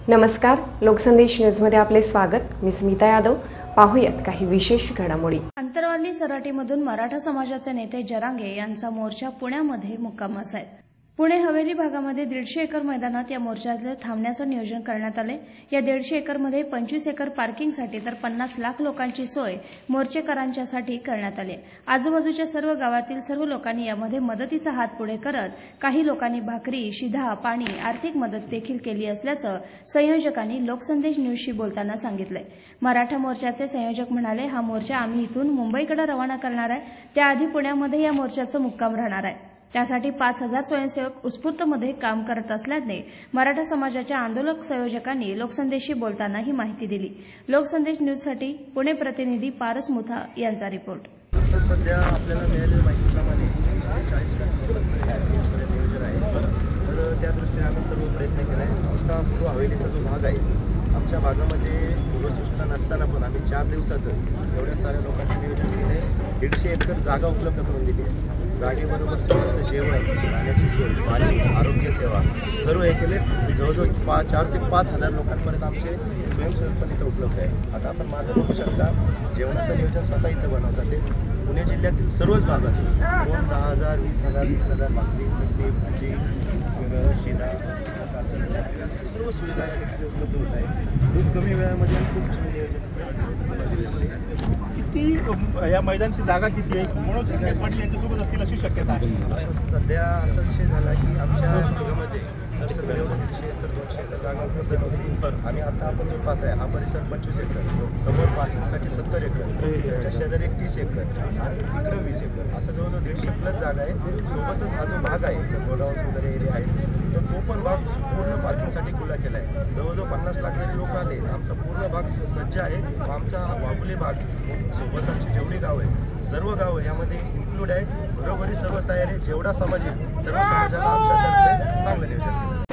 नमस्कार, लोकसंदेश न्यूजमध्ये आपले स्वागत। मी स्मिता यादव। पाहूयात काही विशेष घडामोडी। आंतरवाली सराटीमधून मराठा समाजाचे नेते जरांगे यांचा मोर्चा पुण्यामध्ये मुक्कामास आहे। पुणे हवेली भागामध्ये 150 एकर मैदानात या मोर्चाला थांबण्याचे नियोजन करण्यात आले। या 150 एकरमध्ये 25 एकर पार्किंगसाठी तर 50 लाख लोकांची सोय मोर्चेकरांच्यासाठी करण्यात आली। आजूबाजूच्या सर्व गावातील सर्व लोकांनी यामध्ये मदतीचा हात पुढे करत काही लोकांनी भाकरी, शिधा, पाणी, आर्थिक मदत देखील केली असल्याचं संयोजकांनी लोकसंदेश न्यूजशी बोलताना सांगितले। मराठा मोर्चाचे संयोजक म्हणाले, हा मोर्चा आम्ही इथून मुंबईकडे रवाना करणार आहे। त्याआधी पुण्यामध्ये या मोर्चाचा मुक्काम राहणार आहे। त्यासाठी 5000 स्वयंसेवक उत्स्फूर्तमध्ये काम करत असल्याने मराठा समाजाच्या आंदोलक संयोजकांनी लोकसंदेशशी बोलताना ही माहिती दिली। लोकसंदेश न्यूजसाठी पुणे प्रतिनिधी पारस मुथा यांचा रिपोर्ट। सध्या आपल्याला मिळालेल्या माहितीप्रमाणे 40 लाख नियोजन आहे, तर त्या दृष्टीने आम्ही सर्व प्रयत्न केला आहे। आमचा पूर्व हवेलीचा जो भाग आहे, आमच्या भागामध्ये पूर्वसूचना नसताना पण आम्ही 4 दिवसातच एवढ्या साऱ्या लोकांचं नियोजन केलं आहे। 150 एकर जागा उपलब्ध करून दिली आहे। जागेबरोबर सर्वांचं जेवण, राहण्याची सोय, पाणी, आरोग्य सेवा सर्व हे केले। जवळजवळ 4 ते 5 हजार लोकांपर्यंत आमचे स्वयंसेवक पण इथं उपलब्ध आहे। आता आपण माझं बघू शकता, जेवणाचं नियोजन स्वतः इथं बनवतात ते पुणे जिल्ह्यातील सर्वच भागात 10,000, 20,000, 30,000 भाकरी, चटणी, भाजी, शिदा, सर्व सुविधा या ठिकाणी उपलब्ध होत आहे। खूप कमी वेळामध्ये खूप छान नियोजन। किती या मैदानाची जागा किती आहे म्हणून पाटील यांच्यासोबत असतील अशी शक्यता आहे? सध्या असा विषय झाला की आमच्या भागामध्ये सरसकट एवढं 150 एकर 200 एकर जागा उपलब्ध नव्हती। आणि आता आपण जो पाहताय हा परिसर 25 एकर, समोर पार्किंगसाठी 70 एकर, त्याच्या शेजारी 30 एकर आणि तिकडे 20 एकर, असं जवळजवळ 150+ जागा आहे। सोबतच हा जो भाग आहे, गोडाऊन्स वगैरे एरिया आहे, तर तो पण भाग पूर्ण पार्किंगसाठी खुला केला आहे। जवळजवळ 50 लाख जरी लोक आले, आमचा पूर्ण भाग सज्ज आहे। आमचा हा वाघुले भाग सोबत आमची जेवढी गाव आहे, सर्व गावं यामध्ये इन्क्लूड आहे। घरोघरी सर्व तयारी, जेवढा समाज आहे सर्व समाजाला आमच्यातर्फे चांगलं नियोजन।